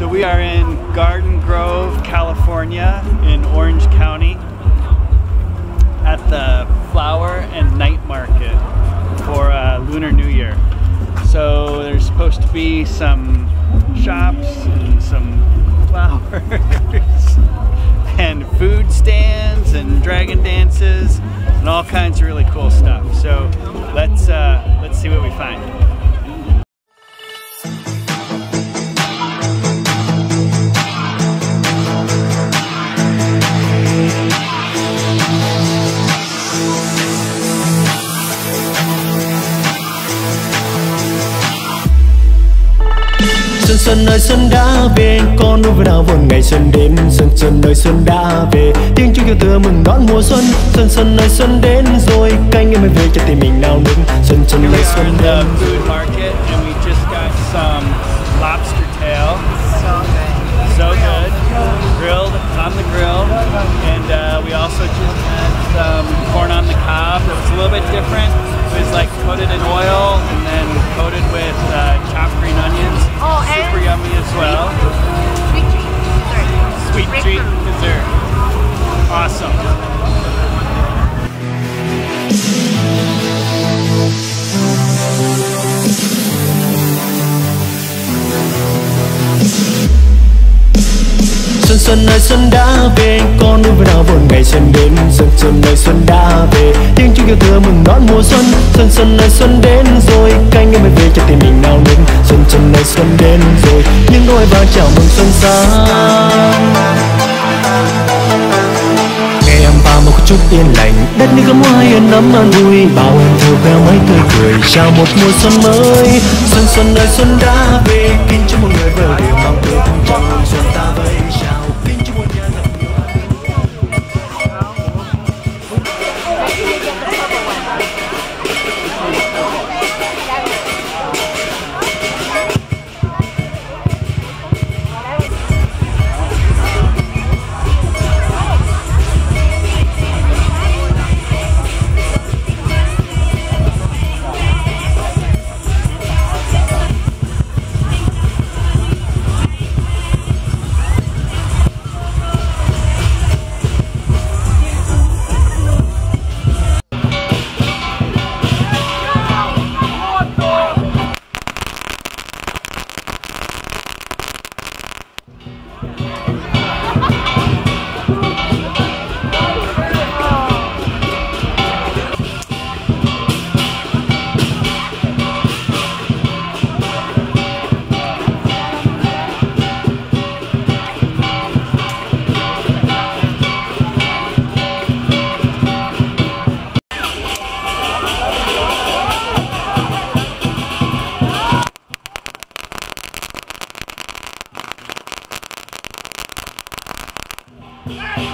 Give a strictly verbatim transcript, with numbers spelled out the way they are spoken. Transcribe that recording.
So we are in Garden Grove, California, in Orange County, at the Flower and Night Market for uh, Lunar New Year. So there's supposed to be some shops and some flowers and food stands and dragon dances and all kinds of really cool stuff. So let's uh, let's see what we find. Xuân xuân ơi xuân đã về, con nuôi vừa nào buồn ngày xuân đến. Xuân xuân ơi xuân đã về, tiếng chuông kêu tựa mừng đón mùa xuân. Xuân xuân ơi xuân đến rồi, canh em mới về cho tìm mình nào nức. Xuân xuân ơi xuân đến. Food market and we just got some lobster tail. So good. So good. Grilled on the grill, and uh, we also just had some corn on the cob. It was a little bit different. It was like coated in oil and then coated with uh, chopped green onions. Oh, super and yummy as well. Sweet treat dessert. Sweet treat dessert. Awesome. Xuân xuân ơi xuân đã về, con nuôi vừa nào buồn ngày xuân đến. Xuân xuân ơi xuân đã về, tiếng chuông kêu tựa mừng đón mùa xuân. Xuân xuân ơi xuân đến rồi, canh em mới về cho tìm mình nào nức. Xuân xuân ơi xuân đến rồi, những đôi vàng chào mừng xuân sang. Ngày em vào một chút yên lành, đất nước gấm hoa yên ấm an vui, bao em thơ véo mấy tươi cười chào một mùa xuân mới. Xuân xuân ơi xuân đã về, kính chúc mọi người vừa đều mong ước chào mừng xuân ta vẫy chào. Kính chúc một nhà gặp nhiều hạnh Yeah.